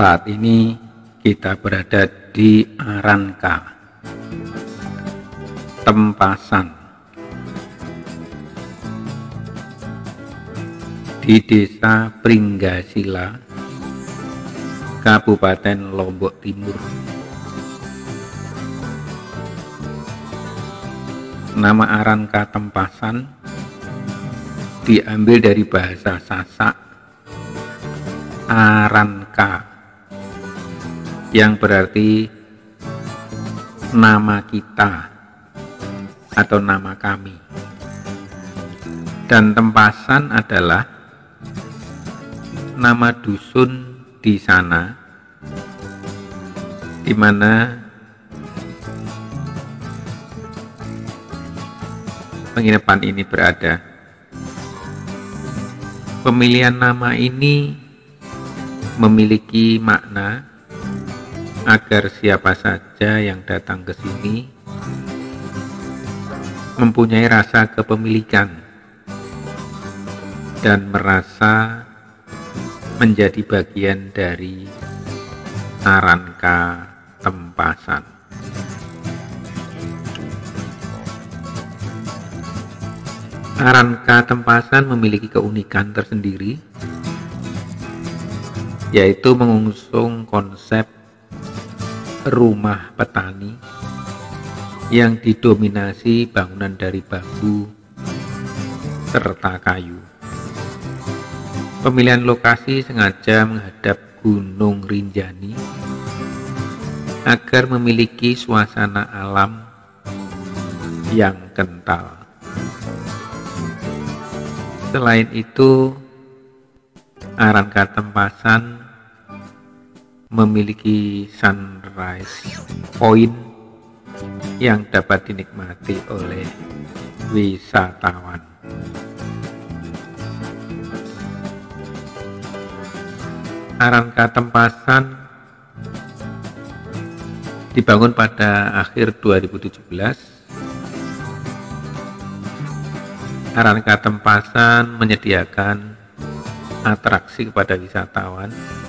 Saat ini kita berada di Aranka, Tempasan, di Desa Pringgasila, Kabupaten Lombok Timur. Nama Aranka Tempasan diambil dari bahasa Sasak Aranka, yang berarti nama kita atau nama kami, dan Tempasan adalah nama dusun di sana, di mana penginapan ini berada. Pemilihan nama ini memiliki makna agar siapa saja yang datang ke sini mempunyai rasa kepemilikan dan merasa menjadi bagian dari Aranka Tempasan. Aranka Tempasan memiliki keunikan tersendiri, yaitu mengusung konsep rumah petani yang didominasi bangunan dari bambu serta kayu. Pemilihan lokasi sengaja menghadap Gunung Rinjani agar memiliki suasana alam yang kental. Selain itu, Aranka Tempasan memiliki sunrise point yang dapat dinikmati oleh wisatawan. Aranka Tempasan dibangun pada akhir 2017. Aranka Tempasan menyediakan atraksi kepada wisatawan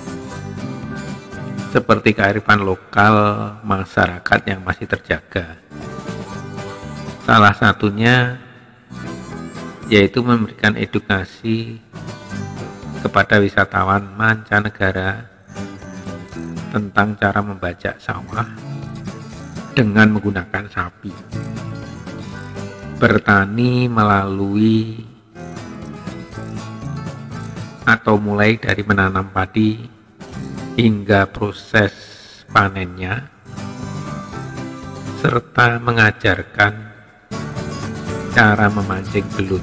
seperti kearifan lokal masyarakat yang masih terjaga. Salah satunya yaitu memberikan edukasi kepada wisatawan mancanegara tentang cara membajak sawah dengan menggunakan sapi, bertani melalui atau mulai dari menanam padi hingga proses panennya, serta mengajarkan cara memancing belut.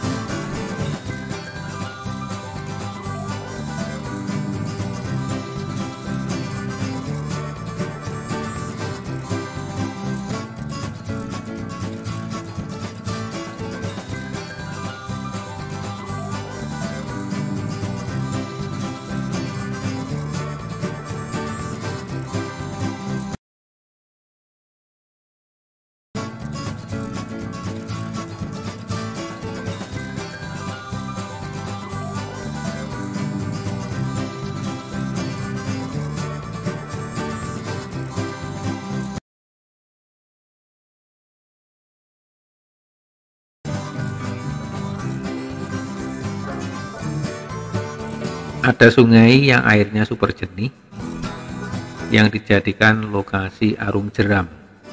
Ada sungai yang airnya super jernih yang dijadikan lokasi arung jeram.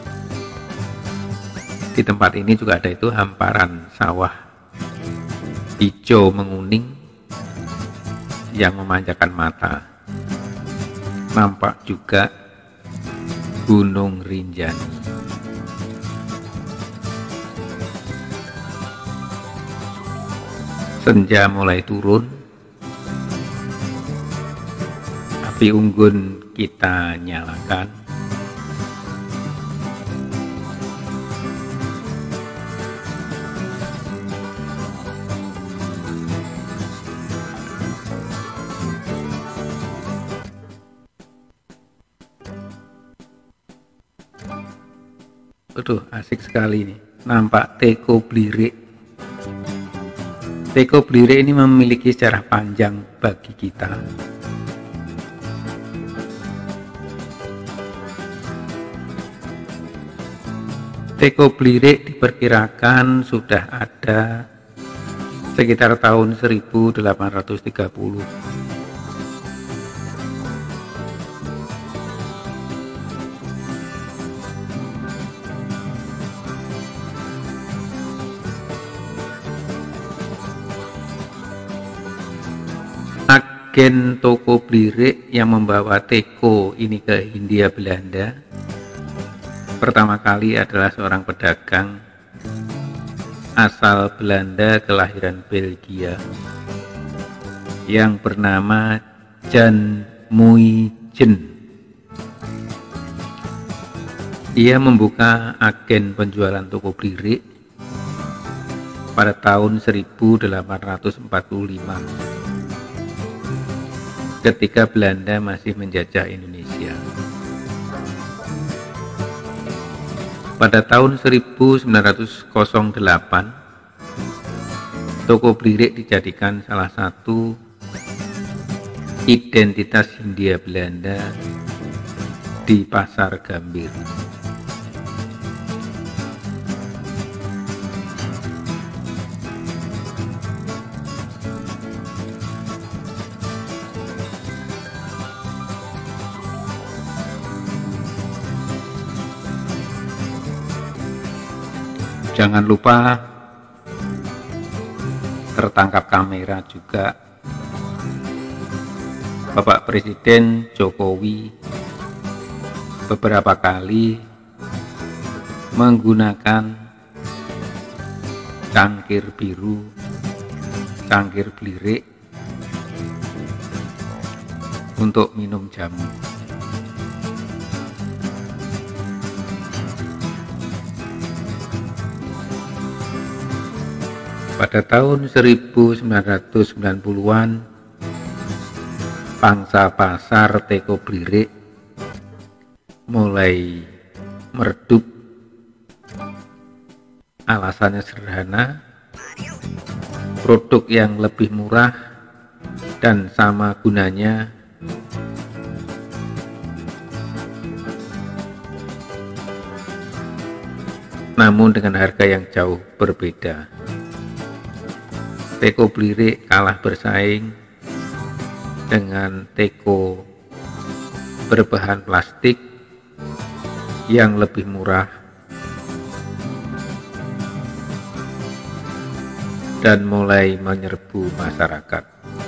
Di tempat ini juga ada itu hamparan sawah hijau menguning yang memanjakan mata. Nampak juga Gunung Rinjani. Senja mulai turun. Api unggun kita nyalakan. Aduh, asik sekali nih. Nampak Teko Blirik. Teko Blirik ini memiliki sejarah panjang bagi kita. Teko Blirik diperkirakan sudah ada sekitar tahun 1830. Agen toko Blirik yang membawa teko ini ke Hindia Belanda pertama kali adalah seorang pedagang asal Belanda kelahiran Belgia yang bernama Jan Muijjen. Ia membuka agen penjualan toko Blirik pada tahun 1845 ketika Belanda masih menjajah Indonesia. Pada tahun 1908, toko Blirik dijadikan salah satu identitas Hindia Belanda di Pasar Gambir. Jangan lupa tertangkap kamera juga Bapak Presiden Jokowi beberapa kali menggunakan cangkir biru, cangkir Blirik untuk minum jamu. Pada tahun 1990-an, pangsa pasar teko Blirik mulai meredup. Alasannya sederhana, produk yang lebih murah dan sama gunanya namun dengan harga yang jauh berbeda. Teko Blirik kalah bersaing dengan teko berbahan plastik yang lebih murah dan mulai menyerbu masyarakat.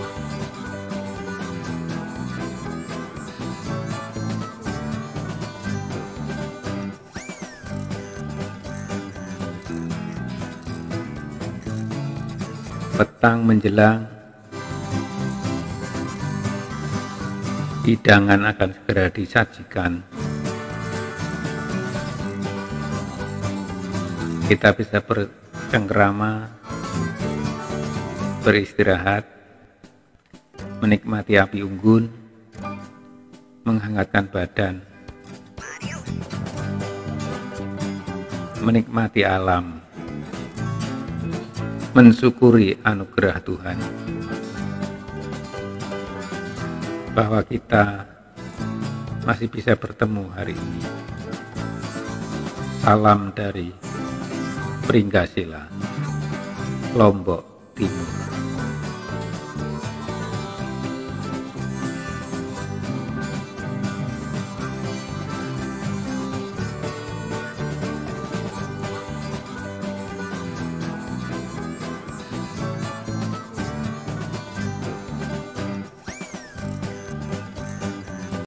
Petang menjelang, hidangan akan segera disajikan. Kita bisa bercengkrama, beristirahat, menikmati api unggun, menghangatkan badan, menikmati alam, mensyukuri anugerah Tuhan bahwa kita masih bisa bertemu hari ini. Salam dari Pringgasila, Lombok,